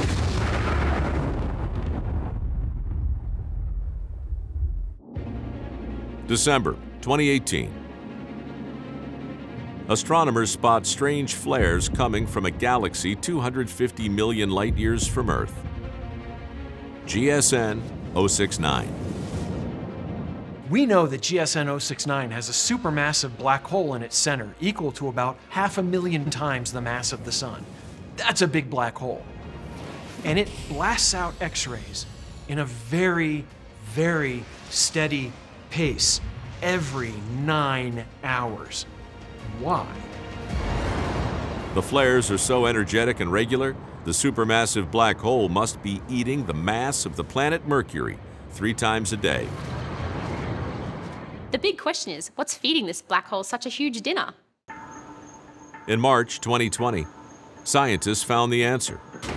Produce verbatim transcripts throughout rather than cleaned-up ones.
December twenty eighteen. Astronomers spot strange flares coming from a galaxy two hundred fifty million light-years from Earth. G S N zero six nine. We know that G S N zero six nine has a supermassive black hole in its center, equal to about half a million times the mass of the Sun. That's a big black hole. And it blasts out X-rays in a very, very steady pace every nine hours. Why? The flares are so energetic and regular, the supermassive black hole must be eating the mass of the planet Mercury three times a day. The big question is, what's feeding this black hole such a huge dinner? In March twenty twenty, scientists found the answer.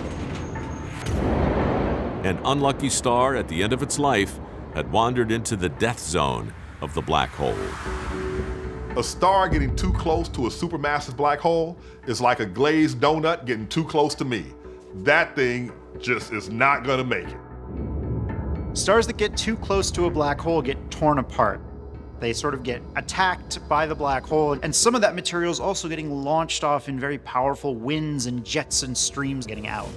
An unlucky star at the end of its life had wandered into the death zone of the black hole. A star getting too close to a supermassive black hole is like a glazed donut getting too close to me. That thing just is not gonna make it. Stars that get too close to a black hole get torn apart. They sort of get attacked by the black hole, and some of that material is also getting launched off in very powerful winds and jets and streams getting out.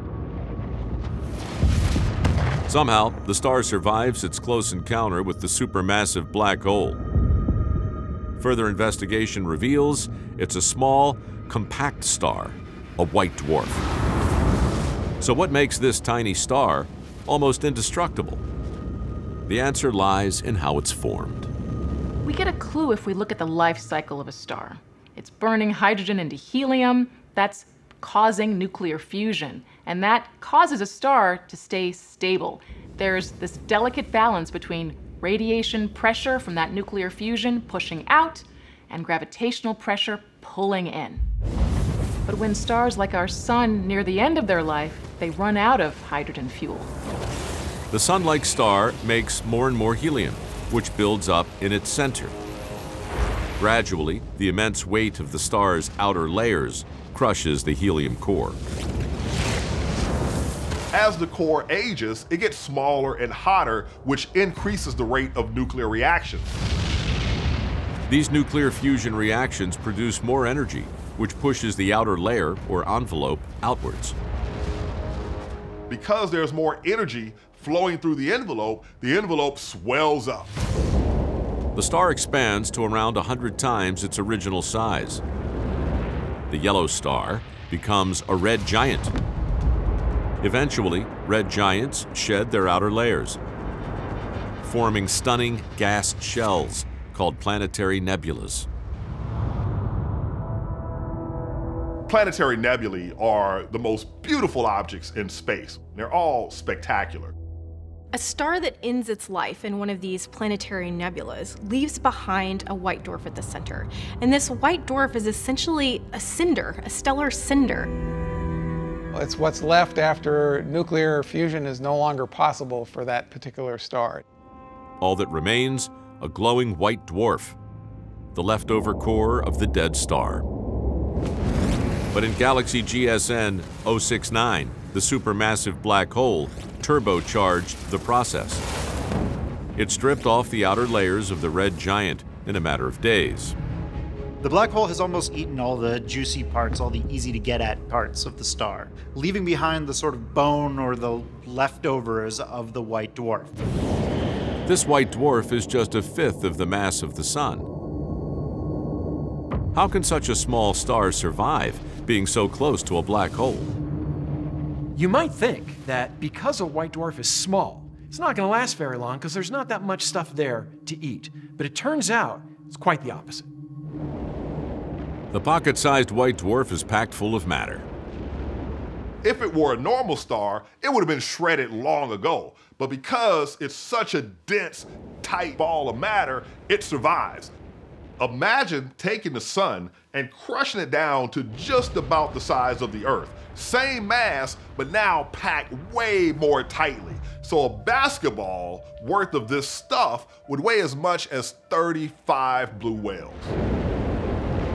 Somehow, the star survives its close encounter with the supermassive black hole. Further investigation reveals it's a small, compact star, a white dwarf. So what makes this tiny star almost indestructible? The answer lies in how it's formed. We get a clue if we look at the life cycle of a star. It's burning hydrogen into helium, that's causing nuclear fusion, and that causes a star to stay stable. There's this delicate balance between radiation pressure from that nuclear fusion pushing out and gravitational pressure pulling in. But when stars like our Sun near the end of their life, they run out of hydrogen fuel. The Sun-like star makes more and more helium, which builds up in its center. Gradually, the immense weight of the star's outer layers crushes the helium core. As the core ages, it gets smaller and hotter, which increases the rate of nuclear reaction. These nuclear fusion reactions produce more energy, which pushes the outer layer, or envelope, outwards. Because there's more energy flowing through the envelope, the envelope swells up. The star expands to around one hundred times its original size. The yellow star becomes a red giant. Eventually, red giants shed their outer layers, forming stunning gas shells called planetary nebulas. Planetary nebulae are the most beautiful objects in space. They're all spectacular. A star that ends its life in one of these planetary nebulas leaves behind a white dwarf at the center. And this white dwarf is essentially a cinder, a stellar cinder. It's what's left after nuclear fusion is no longer possible for that particular star. All that remains, a glowing white dwarf, the leftover core of the dead star. But in galaxy G S N zero six nine, the supermassive black hole turbocharged the process. It stripped off the outer layers of the red giant in a matter of days. The black hole has almost eaten all the juicy parts, all the easy-to-get-at parts of the star, leaving behind the sort of bone or the leftovers of the white dwarf. This white dwarf is just a fifth of the mass of the Sun. How can such a small star survive, being so close to a black hole? You might think that because a white dwarf is small, it's not going to last very long because there's not that much stuff there to eat. But it turns out it's quite the opposite. The pocket-sized white dwarf is packed full of matter. If it were a normal star, it would have been shredded long ago. But because it's such a dense, tight ball of matter, it survives. Imagine taking the Sun and crushing it down to just about the size of the Earth. Same mass, but now packed way more tightly. So a basketball worth of this stuff would weigh as much as thirty-five blue whales.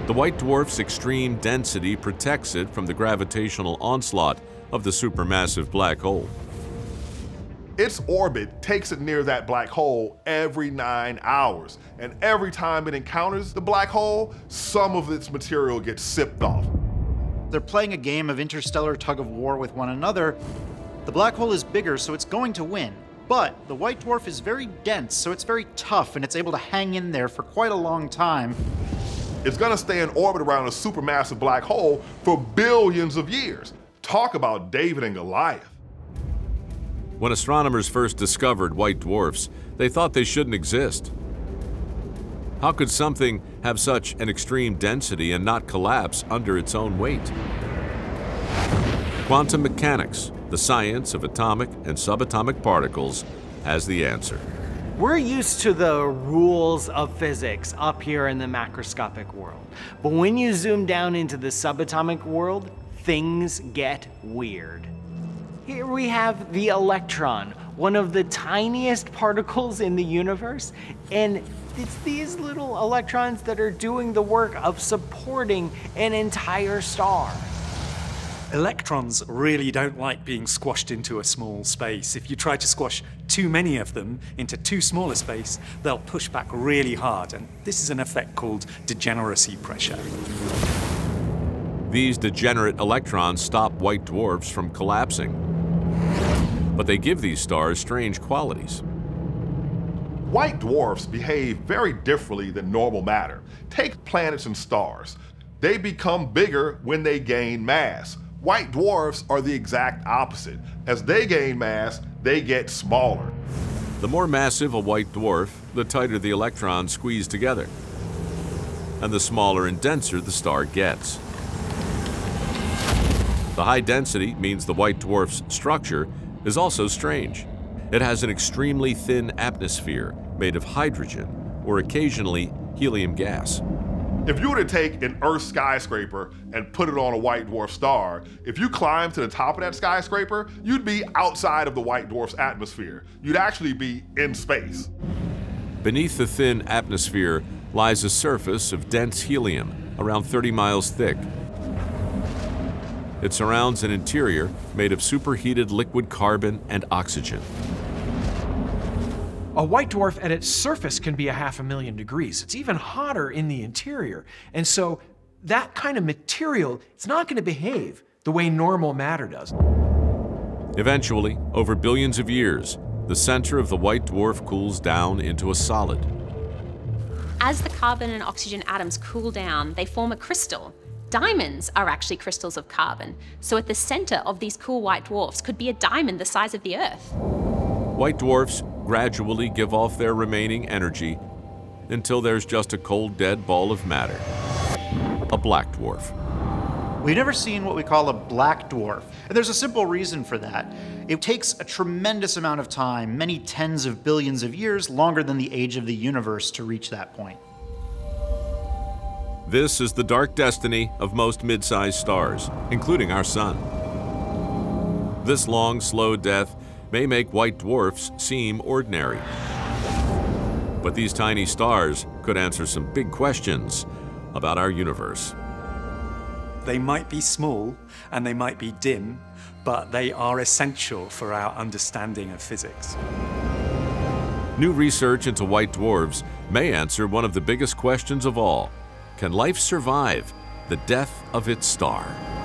The white dwarf's extreme density protects it from the gravitational onslaught of the supermassive black hole. Its orbit takes it near that black hole every nine hours, and every time it encounters the black hole, some of its material gets sipped off. They're playing a game of interstellar tug-of-war with one another. The black hole is bigger, so it's going to win. But the white dwarf is very dense, so it's very tough, and it's able to hang in there for quite a long time. It's gonna stay in orbit around a supermassive black hole for billions of years. Talk about David and Goliath. When astronomers first discovered white dwarfs, they thought they shouldn't exist. How could something have such an extreme density and not collapse under its own weight? Quantum mechanics, the science of atomic and subatomic particles, has the answer. We're used to the rules of physics up here in the macroscopic world. But when you zoom down into the subatomic world, things get weird. Here we have the electron, one of the tiniest particles in the universe, and it's these little electrons that are doing the work of supporting an entire star. Electrons really don't like being squashed into a small space. If you try to squash too many of them into too small a space, they'll push back really hard, and this is an effect called degeneracy pressure. These degenerate electrons stop white dwarfs from collapsing. But they give these stars strange qualities. White dwarfs behave very differently than normal matter. Take planets and stars. They become bigger when they gain mass. White dwarfs are the exact opposite. As they gain mass, they get smaller. The more massive a white dwarf, the tighter the electrons squeeze together, and the smaller and denser the star gets. The high density means the white dwarf's structure is also strange. It has an extremely thin atmosphere made of hydrogen or occasionally helium gas. If you were to take an Earth skyscraper and put it on a white dwarf star, if you climbed to the top of that skyscraper, you'd be outside of the white dwarf's atmosphere. You'd actually be in space. Beneath the thin atmosphere lies a surface of dense helium, around thirty miles thick. It surrounds an interior made of superheated liquid carbon and oxygen. A white dwarf at its surface can be a half a million degrees. It's even hotter in the interior. And so that kind of material, it's not going to behave the way normal matter does. Eventually, over billions of years, the center of the white dwarf cools down into a solid. As the carbon and oxygen atoms cool down, they form a crystal. Diamonds are actually crystals of carbon. So at the center of these cool white dwarfs could be a diamond the size of the Earth. White dwarfs gradually give off their remaining energy until there's just a cold, dead ball of matter, a black dwarf. We've never seen what we call a black dwarf, and there's a simple reason for that. It takes a tremendous amount of time, many tens of billions of years, longer than the age of the universe to reach that point. This is the dark destiny of most mid-sized stars, including our sun. This long, slow death may make white dwarfs seem ordinary. But these tiny stars could answer some big questions about our universe. They might be small and they might be dim, but they are essential for our understanding of physics. New research into white dwarfs may answer one of the biggest questions of all. Can life survive the death of its star?